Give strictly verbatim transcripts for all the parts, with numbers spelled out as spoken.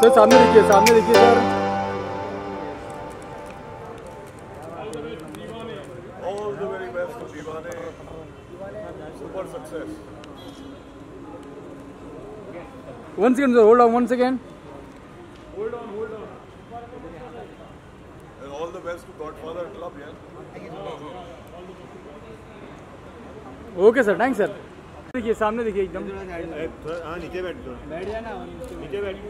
Sir सामने देखिए, सामने देखिए sir. All the very best to Divane. Super success. One second sir, hold on one second. Hold on, hold on. And all the best to Godfather Club, yeah. Okay sir, thanks sir. देखिए सामने देखिए एकदम। हाँ नीचे बैठ दो। बैठ जाना नीचे बैठ।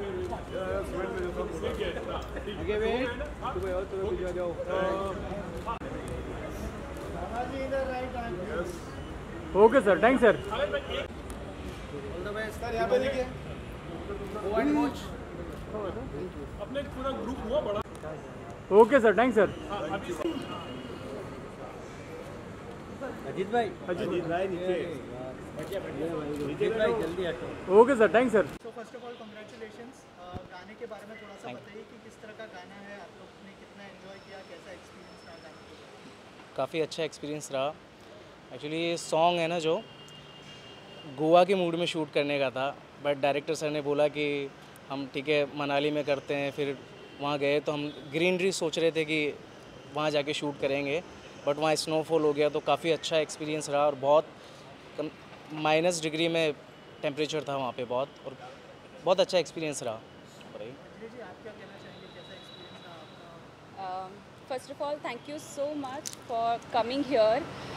आगे बैठ। तुम्हें और तुम्हें कुछ जाओ। Okay sir, thanks sir. Sir यहाँ पे देखिए। अपने पूरा ग्रुप हुआ बड़ा। Okay sir, thanks sir. Ajit भाई अजीत भाई नीचे अजीत भाई जल्दी हटो। Okay sir, thanks sir. तो फर्स्ट ऑफ ऑल कांग्रेचुलेशंस। गाने के बारे में थोड़ा सा बताइए कि किस तरह का गाना है, आप लोग ने कितना एंजॉय किया, कैसा एक्सपीरियंस रहा गाने को? काफ़ी अच्छा एक्सपीरियंस रहा। एक्चुअली ये सॉन्ग है ना जो गोवा के मूड में शूट करने का था, बट डायरेक्टर सर ने बोला कि हम ठीक है मनाली में करते हैं। फिर वहाँ गए तो हम ग्रीनरी सोच रहे थे कि वहाँ जाके शूट करेंगे, बट वहाँ स्नोफॉल हो गया तो काफ़ी अच्छा एक्सपीरियंस रहा। और बहुत माइनस डिग्री में टेम्परेचर था वहाँ पे बहुत, और बहुत अच्छा एक्सपीरियंस रहा। Um, first of all, thank you so much for coming here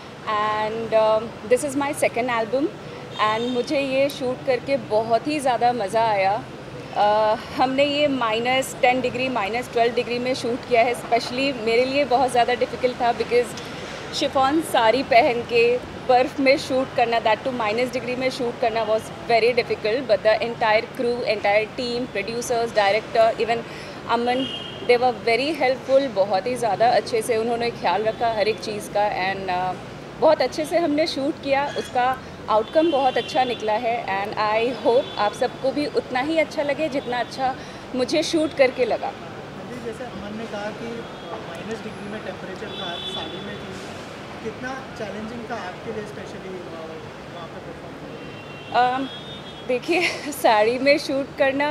and um, this is my second album and मुझे ये शूट करके बहुत ही ज़्यादा मज़ा आया। uh, हमने ये minus ten degree minus twelve degree में शूट किया है। स्पेशली मेरे लिए बहुत ज़्यादा डिफ़िकल्ट था बिकॉज़ शिफॉन साड़ी पहन के बर्फ़ में शूट करना, दैट टू माइनस डिग्री में शूट करना was very difficult. But the entire crew, entire team, producers, director, even Aman, they were very helpful. बहुत ही ज़्यादा अच्छे से उन्होंने ख्याल रखा हर एक चीज़ का एंड uh, बहुत अच्छे से हमने शूट किया। उसका आउटकम बहुत अच्छा निकला है एंड आई होप आप सबको भी उतना ही अच्छा लगे जितना अच्छा मुझे शूट करके लगा। जी, जैसे अमन ने कहा कि माइनस डिग्री में टेम्परेचर था, साड़ी में थी, कितना चैलेंजिंग था आपके लिए स्पेशली वहाँ पे परफॉर्म? देखिए साड़ी में शूट करना,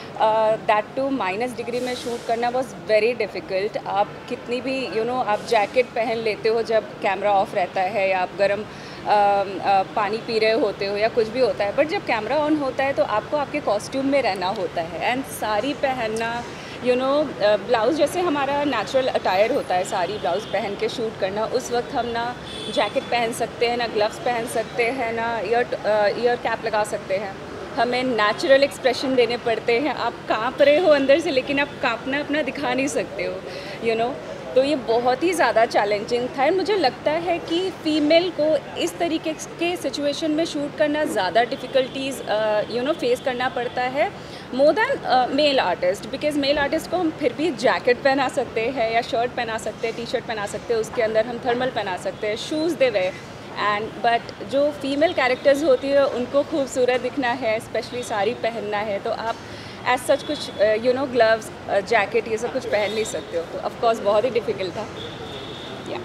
दैट टू माइनस डिग्री में शूट करना वॉज वेरी डिफ़िकल्ट। आप कितनी भी यू you नो know, आप जैकेट पहन लेते हो जब कैमरा ऑफ रहता है या आप गर्म uh, uh, पानी पी रहे होते हो या कुछ भी होता है, बट जब कैमरा ऑन होता है तो आपको आपके कॉस्ट्यूम में रहना होता है। एंड साड़ी पहनना, यू नो ब्लाउज़ जैसे हमारा नेचुरल अटायर होता है, साड़ी ब्लाउज़ पहन के शूट करना, उस वक्त हम ना जैकेट पहन सकते हैं, ना ग्लव्स पहन सकते हैं, ना ईयर ईयर कैप लगा सकते हैं। हमें नेचुरल एक्सप्रेशन देने पड़ते हैं। आप काँप रहे हो अंदर से लेकिन आप काँपना अपना दिखा नहीं सकते हो, यू you नो know? तो ये बहुत ही ज़्यादा चैलेंजिंग था। मुझे लगता है कि फ़ीमेल को इस तरीके के सिचुएशन में शूट करना ज़्यादा डिफ़िकल्टीज़ यू नो फेस करना पड़ता है more than male artist, because male artist को हम फिर भी जैकेट पहना सकते हैं या शर्ट पहना सकते हैं, टी शर्ट पहना सकते हैं, उसके अंदर हम थर्मल पहना सकते हैं, shoes they way and but जो फीमेल कैरेक्टर्स होती है उनको खूबसूरत दिखना है, स्पेशली साड़ी पहनना है, तो आप एज सच कुछ यू नो ग्लव्स, जैकेट ये सब कुछ पहन नहीं सकते हो। तो ऑफ कोर्स बहुत ही डिफ़िकल्ट था। या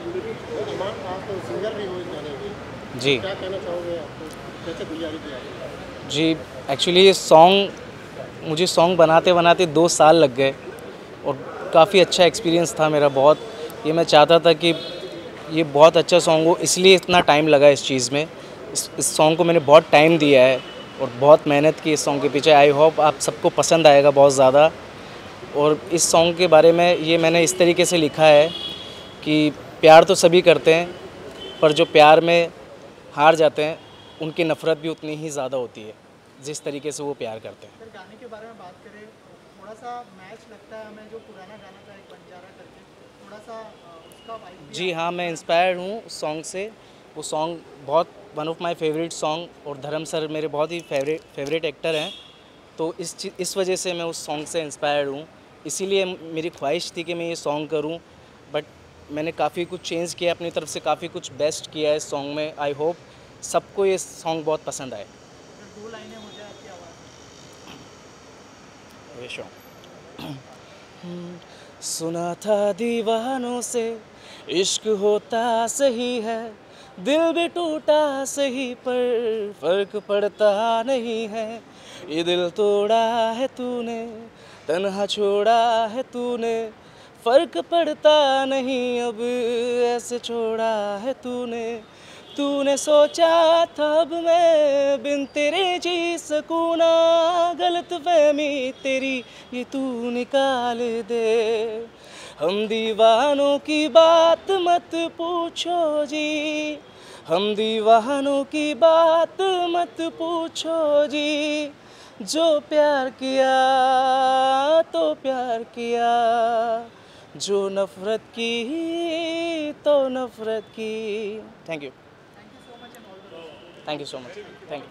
जी जी एक्चुअली ये सॉन्ग मुझे सॉन्ग बनाते बनाते दो साल लग गए और काफ़ी अच्छा एक्सपीरियंस था मेरा बहुत। ये मैं चाहता था कि ये बहुत अच्छा सॉन्ग हो, इसलिए इतना टाइम लगा इस चीज़ में। इस इस सॉन्ग को मैंने बहुत टाइम दिया है और बहुत मेहनत की इस सॉन्ग के पीछे। आई होप आप सबको पसंद आएगा बहुत ज़्यादा। और इस सॉन्ग के बारे में ये मैंने इस तरीके से लिखा है कि प्यार तो सभी करते हैं, पर जो प्यार में हार जाते हैं उनकी नफ़रत भी उतनी ही ज़्यादा होती है जिस तरीके से वो प्यार करते हैं। फिर गाने के बारे में बात करें, थोड़ा सा मैच लगता है हमें जो पुराना गाना था एक बंजारा करके, थोड़ा सा उसका वाइब भी। जी हाँ, मैं इंस्पायर्ड हूँ उस सॉन्ग से। वो सॉन्ग बहुत one of my favourite song, और धर्म सर मेरे बहुत ही फेवरेट फेवरेट एक्टर हैं, तो इस इस वजह से मैं उस सॉन्ग से इंस्पायर्ड हूँ। इसीलिए मेरी ख्वाहिश थी कि मैं ये सॉन्ग करूँ, बट मैंने काफ़ी कुछ चेंज किया अपनी तरफ से, काफ़ी कुछ बेस्ट किया है इस सॉन्ग में। आई होप सबको ये सॉन्ग बहुत पसंद आए। दो लाइनें मुझे आपकी आवाज़। सुना था दीवानों से इश्क होता सही है, दिल भी टूटा सही पर फर्क पड़ता नहीं है। ये दिल तोड़ा है तूने तन्हा छोड़ा है तूने, फ़र्क पड़ता नहीं अब, ऐसे छोड़ा है तूने। तूने सोचा था अब मैं बिन तेरे जी सकूँ ना, गलतफहमी तेरी ये तू निकाल दे। हम दीवानों की बात मत पूछो जी, हम दीवानों की बात मत पूछो जी। जो प्यार किया तो प्यार किया, जो नफ़रत की तो नफ़रत की। Thank you, thank you so much, thank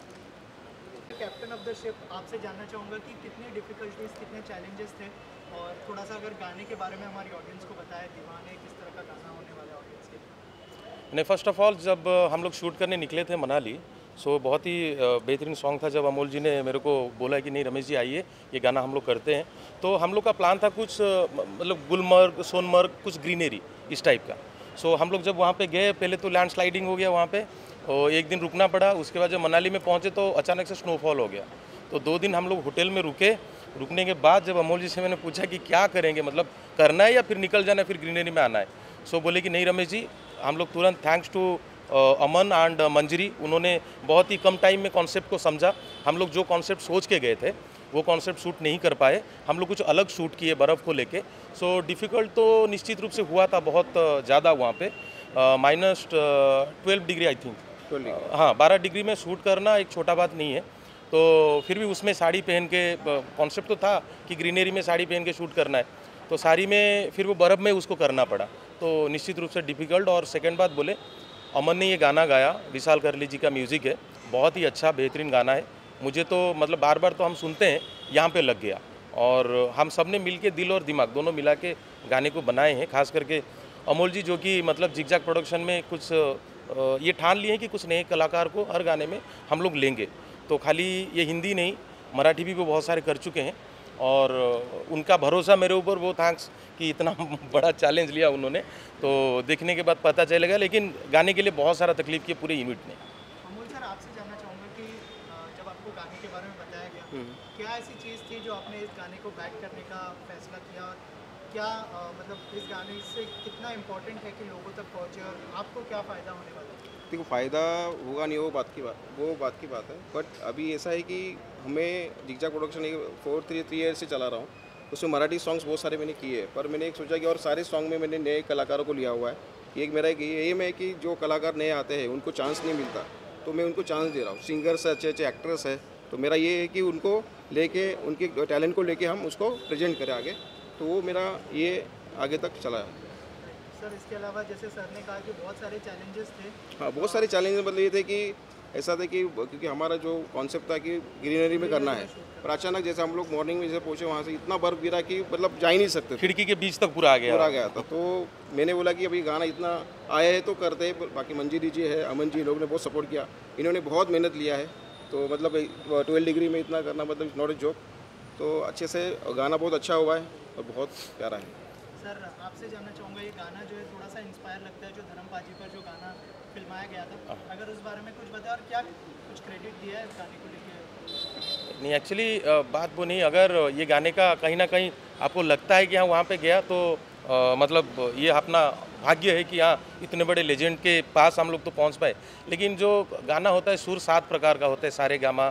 you. Captain of the ship, आपसे जानना चाहूँगा कि कितनी डिफ़िकल्टीज, कितने चैलेंजेस थे, और थोड़ा सा अगर गाने के बारे में हमारी ऑडियंस को बताया, दीवाने किस तरह का गाना होने वाला है ऑडियंस के लिए। नहीं, फ़र्स्ट ऑफ ऑल जब हम लोग शूट करने निकले थे मनाली, सो बहुत ही बेहतरीन सॉन्ग था। जब अमोल जी ने मेरे को बोला कि नहीं रमेश जी आइए, ये गाना हम लोग करते हैं, तो हम लोग का प्लान था कुछ मतलब गुलमर्ग, सोनमर्ग, कुछ ग्रीनरी इस टाइप का। सो हम लोग जब वहाँ पे गए, पहले तो लैंड स्लाइडिंग हो गया वहाँ पे, और एक दिन रुकना पड़ा। उसके बाद जब मनाली में पहुँचे तो अचानक से स्नोफॉल हो गया, तो दो दिन हम लोग होटल में रुके। रुकने के बाद जब अमोल जी से मैंने पूछा कि क्या करेंगे, मतलब करना है या फिर निकल जाना है, फिर ग्रीनरी में आना है, सो बोले कि नहीं रमेश जी, हम लोग तुरंत thanks to Aman and Manjari, उन्होंने बहुत ही कम टाइम में कॉन्सेप्ट को समझा। हम लोग जो कॉन्सेप्ट सोच के गए थे वो कॉन्सेप्ट शूट नहीं कर पाए, हम लोग कुछ अलग शूट किए बर्फ़ को लेके। सो डिफ़िकल्ट तो निश्चित रूप से हुआ था बहुत ज़्यादा वहाँ पे, minus twelve degree I think, हाँ बारह डिग्री में शूट करना एक छोटा बात नहीं है। तो फिर भी उसमें साड़ी पहन के, कॉन्सेप्ट तो था कि ग्रीनरी में साड़ी पहन के शूट करना है, तो साड़ी में फिर वो बर्फ़ में उसको करना पड़ा, तो निश्चित रूप से डिफ़िकल्ट। और सेकंड बात बोले, अमन ने ये गाना गाया, विशाल करली जी का म्यूज़िक है, बहुत ही अच्छा बेहतरीन गाना है। मुझे तो मतलब बार बार तो हम सुनते हैं, यहाँ पे लग गया, और हम सब ने मिल के दिल और दिमाग दोनों मिला के गाने को बनाए हैं। खास करके अमोल जी, जो कि मतलब जिगजैग प्रोडक्शन में कुछ ये ठान लिए हैं कि कुछ नए कलाकार को हर गाने में हम लोग लेंगे, तो खाली ये हिंदी नहीं, मराठी भी वो बहुत सारे कर चुके हैं, और उनका भरोसा मेरे ऊपर, वो थैंक्स कि इतना बड़ा चैलेंज लिया उन्होंने, तो देखने के बाद पता चलेगा। लेकिन गाने के लिए बहुत सारा तकलीफ किया पूरे यूनिट ने। अमोल सर, आपसे जानना चाहूँगा कि जब आपको गाने के बारे में बताया गया, क्या ऐसी चीज़ थी जो आपने इस गाने को बैक करने का फैसला किया, और क्या आ, मतलब इस गाने से कितना इम्पोर्टेंट है कि लोगों तक पहुँचे, और आपको क्या फ़ायदा होने वाला है? देखो, फ़ायदा होगा नहीं वो बात की बात वो बात की बात है, बट अभी ऐसा है कि हमें जिगजैग प्रोडक्शन एक फोर थ्री थ्री ईयर से चला रहा हूँ, उसमें मराठी सॉन्ग्स बहुत सारे मैंने किए हैं, पर मैंने एक सोचा कि और सारे सॉन्ग में मैंने नए कलाकारों को लिया हुआ है। एक मेरा एक एम है कि जो कलाकार नए आते हैं उनको चांस नहीं मिलता, तो मैं उनको चांस दे रहा हूँ। सिंगर्स है, अच्छे अच्छे एक्ट्रेस है, तो मेरा ये है कि उनको लेके, उनके टैलेंट को लेके हम उसको प्रेजेंट करें आगे, तो वो मेरा ये आगे तक चला है। सर, इसके अलावा जैसे सर ने कहा कि बहुत सारे चैलेंजेस थे। हाँ, बहुत सारे चैलेंजेस मतलब ये थे कि ऐसा था कि क्योंकि हमारा जो कॉन्सेप्ट था कि ग्रीनरी में करना है, पर अचानक जैसे हम लोग मॉर्निंग में जैसे पहुँचे वहाँ से इतना बर्फ गिरा कि मतलब जा ही नहीं सकते, खिड़की के बीच तक पूरा आ गया पूरा आ गया था। तो मैंने बोला कि अभी गाना इतना आया है तो करते हैं। बाकी मंजीरी जी है, अमन जी, लोग ने बहुत सपोर्ट किया, इन्होंने बहुत मेहनत लिया है, तो मतलब ट्वेल्व डिग्री में इतना करना मतलब नॉट ए जॉब, तो अच्छे से गाना बहुत अच्छा हुआ है और बहुत प्यारा है। सर, आपसे जानना चाहूँगा, ये गाना जो है थोड़ा सा इंस्पायर लगता है जो धर्म पाजी पर जो गाना फिल्माया गया था, अगर उस बारे में कुछ बताएं, और क्या कुछ क्रेडिट दिया है इस गाने को लेके? नहीं, एक्चुअली बात वो नहीं, अगर ये गाने का कहीं ना कहीं आपको लगता है कि हाँ वहाँ पे गया तो आ, मतलब ये अपना भाग्य है कि हाँ इतने बड़े लेजेंड के पास हम लोग तो पहुँच पाए। लेकिन जो गाना होता है, सुर सात प्रकार का होता है, सारे गामा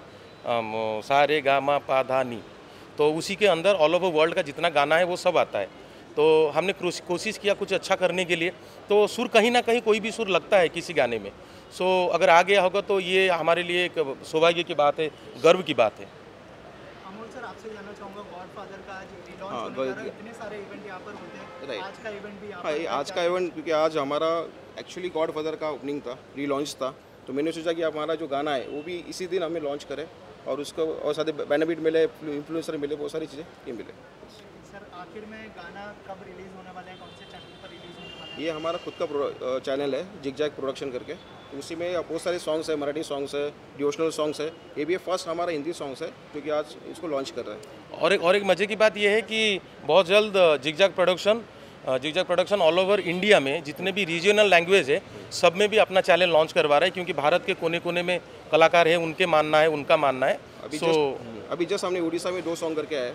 सारे गामा पा धा नी, तो उसी के अंदर ऑल ओवर वर्ल्ड का जितना गाना है वो सब आता है। तो हमने कोशिश किया कुछ अच्छा करने के लिए, तो सुर कहीं ना कहीं कोई भी सुर लगता है किसी गाने में, सो अगर आ गया होगा तो ये हमारे लिए एक सौभाग्य की बात है, गर्व की बात है। अमोल सर, आपसे जानना चाहूँगा, गॉडफादर का आज रिलॉन्च होने जा रहा है, इतने सारे इवेंट यहाँ पर होते हैं, आज का इवेंट भी यहाँ पर, आज का इवेंट क्योंकि आज हमारा एक्चुअली गॉडफादर का ओपनिंग था, रीलॉन्च था, तो मैंने सोचा कि हमारा जो गाना है वो भी इसी दिन हमें लॉन्च करें, और उसको और साथ बेनिफिट मिले, इन्फ्लुएंसर मिले, बहुत सारी चीज़ें ये मिले। सर, आखिर में गाना कब रिलीज़ होने वाला है, कौन से चैनल पर रिलीज़ होने वाला है? ये हमारा खुद का चैनल है जिगजैग प्रोडक्शन करके, उसी में बहुत सारे सॉन्ग्स है, मराठी सॉन्ग्स है, डिवोशनल सॉन्ग्स है, ये भी फर्स्ट हमारा हिंदी सॉन्ग्स है जो कि आज इसको लॉन्च कर रहे हैं। और एक और एक मज़े की बात यह है कि बहुत जल्द Zigzag production Zigzag production all over India में जितने भी रीजनल लैंग्वेज है सब में भी अपना चैनल लॉन्च करवा रहा है, क्योंकि भारत के कोने कोने में कलाकार है, उनके मानना है, उनका मानना है। अभी so, जस्ट अभी जस्ट हमने उड़ीसा में दो सॉन्ग करके आए,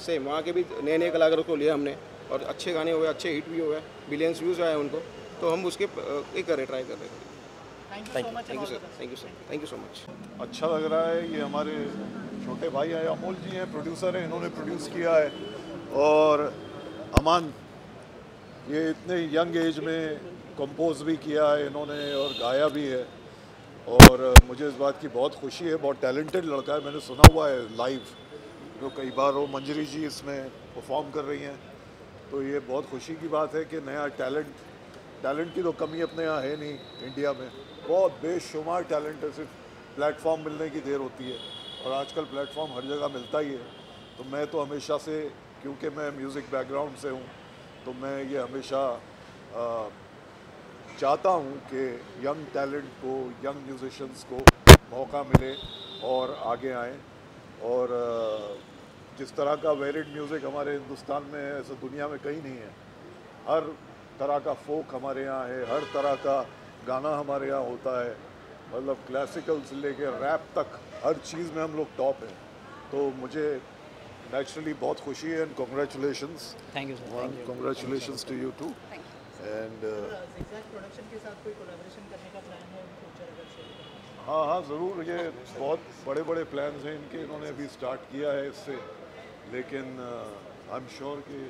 सेम वहाँ के भी नए नए कलाकारों को लिया हमने और अच्छे गाने हुए, अच्छे हिट भी हुए, बिलियंस व्यूज़ आए उनको, तो हम उसके एक कर रहे ट्राई कर रहे हैं। Thank you so much thank you sir, thank you sir, thank you so much. अच्छा लग रहा है। ये हमारे छोटे भाई हैं, अमोल जी हैं, प्रोड्यूसर हैं, इन्होंने प्रोड्यूस किया है। और अमान ये इतने यंग एज में कंपोज भी किया है इन्होंने और गाया भी है, और मुझे इस बात की बहुत खुशी है। बहुत टैलेंटेड लड़का है, मैंने सुना हुआ है लाइव, जो कई बार वो मंजरी जी इसमें परफॉर्म कर रही हैं, तो ये बहुत खुशी की बात है कि नया टैलेंट, टैलेंट की तो कमी अपने यहाँ है नहीं इंडिया में, बहुत बेशुमार टैलेंट है, सिर्फ प्लेटफॉर्म मिलने की देर होती है, और आजकल प्लेटफॉर्म हर जगह मिलता ही है। तो मैं तो हमेशा से, क्योंकि मैं म्यूज़िक बैकग्राउंड से हूँ, तो मैं ये हमेशा आ, चाहता हूँ कि यंग टैलेंट को, यंग म्यूजिशियंस को मौका मिले और आगे आएँ। और आ, जिस तरह का वेरिड म्यूज़िक हमारे हिंदुस्तान में है, ऐसा दुनिया में कहीं नहीं है। हर तरह का फोक हमारे यहाँ है, हर तरह का गाना हमारे यहाँ होता है, मतलब क्लासिकल से लेके रैप तक हर चीज़ में हम लोग टॉप हैं। तो मुझे नेचुरली बहुत खुशी है, and congratulations. Thank you sir. Congratulations to you too. And Zigzag production के साथ कोई कोलैबोरेशन करने का प्लान है फ्यूचर अगर से? हाँ हाँ ज़रूर, ये बहुत बड़े बड़े प्लान्स हैं इनके, इन्होंने अभी स्टार्ट किया है इससे, लेकिन आई एम श्योर कि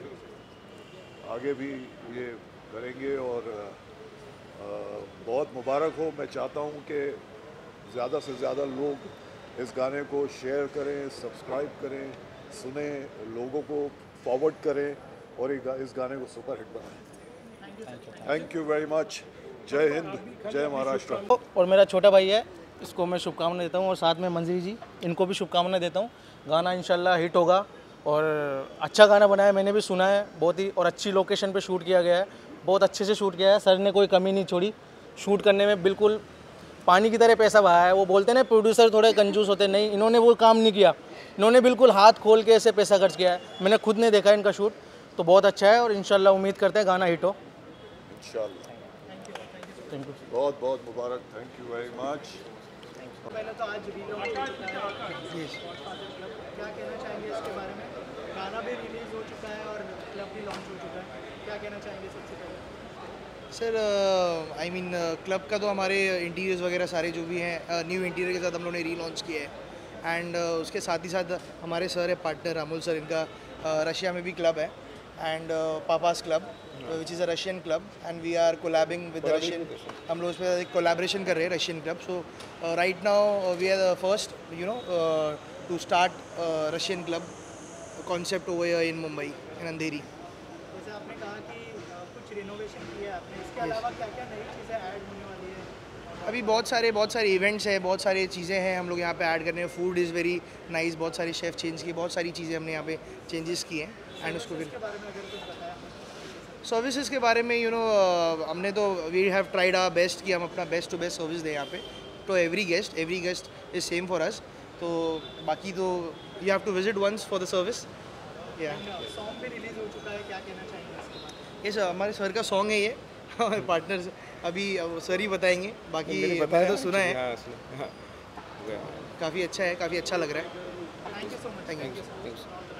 आगे भी ये करेंगे। और uh, बहुत मुबारक हो। मैं चाहता हूँ कि ज़्यादा से ज़्यादा लोग इस गाने को शेयर करें, सब्सक्राइब करें, सुने, लोगों को फॉरवर्ड करें और इस गाने को सुपर हिट बनाएं। Thank you very much. जय हिंद, जय महाराष्ट्र। और मेरा छोटा भाई है, इसको मैं शुभकामनाएं देता हूँ, और साथ में मंजरी जी, इनको भी शुभकामनाएं देता हूँ। गाना इंशाल्लाह हिट होगा, और अच्छा गाना बनाया, मैंने भी सुना है बहुत ही, और अच्छी लोकेशन पे शूट किया गया है, बहुत अच्छे से शूट किया है। सर ने कोई कमी नहीं छोड़ी शूट करने में, बिल्कुल पानी की तरह पैसा बहाया है। वो बोलते हैं ना प्रोड्यूसर थोड़े कंजूस होते, नहीं, इन्होंने वो काम नहीं किया, इन्होंने बिल्कुल हाथ खोल के ऐसे पैसा खर्च किया है। मैंने खुद ने देखा इनका शूट, तो बहुत अच्छा है, और इंशाल्लाह उम्मीद करते हैं गाना हिट हो इंशाल्लाह। Thank you. बहुत बहुत मुबारक। Thank you very much. पहले तो आज रीलॉन्च हो चुका है, क्या कहना चाहेंगे इसके बारे में? गाना भी रिलीज हो चुका है और क्लब भी लॉन्च हो चुका है, क्या कहना चाहेंगे सबसे पहले? सर आई मीन क्लब का तो हमारे इंटीरियर्स वगैरह सारे जो भी हैं न्यू इंटीरियर के साथ हम लोगों ने रीलॉन्च किया है, एंड uh, उसके साथ ही साथ हमारे सर है पार्टनर अमोल सर, इनका uh, रशिया में भी क्लब है, and Papas club which is a Russian club, and we are collabing with Russian, हम लोग उस पर एक कोलैबोरेशन कर रहे हैं Russian club. So right now we are the first you know to start Russian club concept over in Mumbai, in Andheri. जैसे आपने कहा कि uh, कुछ रिनोवेशन किया है आपने, इसके अलावा क्या क्या नई चीज़ें ऐड होने वाली है? अभी बहुत सारे बहुत सारे इवेंट्स हैं, बहुत सारी चीज़ें हैं हम लोग यहाँ पे ऐड कर रहे हैं। फूड इज़ वेरी नाइस, बहुत सारी शेफ़ चेंज की, बहुत सारी चीज़ें हमने यहाँ पे चेंजेस की हैं, एंड उसको फिर सर्विसेज के बारे में यू नो हमने तो we have tried our best कि हम अपना बेस्ट टू बेस्ट सर्विस दें यहाँ पे तो every guest every guest is same for us. तो बाकी तो you have to visit once for the service. या सॉन्ग भी रिलीज हो चुका है, क्या कहना चाहेंगे इसके बारे में? ये सर हमारे सर का सॉन्ग है ये, हमारे पार्टनर्स अभी सर ही बताएंगे, बाकी मैंने तो सुना है, काफ़ी अच्छा है, काफ़ी अच्छा लग रहा है। Thank you so much. Thank you.